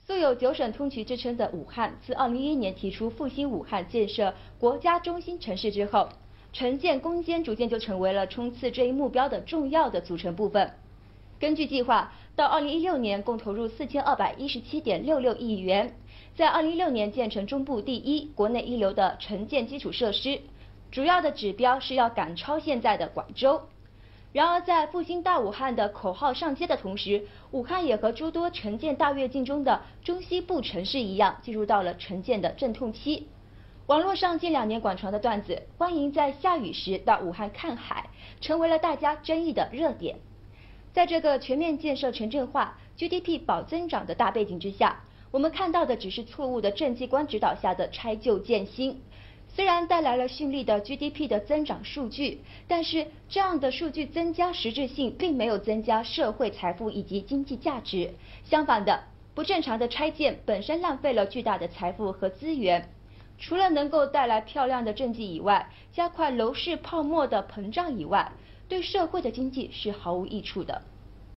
素有九省通衢之称的武汉，自2011年提出复兴武汉、建设国家中心城市之后，城建攻坚逐渐就成为了冲刺这一目标的重要的组成部分。根据计划，到2016年共投入4217.66亿元，在2016年建成中部第一、国内一流的城建基础设施，主要的指标是要赶超现在的广州。然而，在复兴大武汉的口号上街的同时，武汉也和诸多城建大跃进中的中西部城市一样，进入到了城建的阵痛期。网络上近2年广传的段子“欢迎在下雨时到武汉看海”，成为了大家争议的热点。在这个全面建设城镇化、GDP 保增长的大背景之下，我们看到的只是错误的政绩观指导下的拆旧建新。虽然带来了绚丽的 GDP 的增长数据，但是这样的数据增加实质性并没有增加社会财富以及经济价值。相反的，不正常的拆建本身浪费了巨大的财富和资源，除了能够带来漂亮的政绩以外，加快楼市泡沫的膨胀以外，对社会的经济是毫无益处的。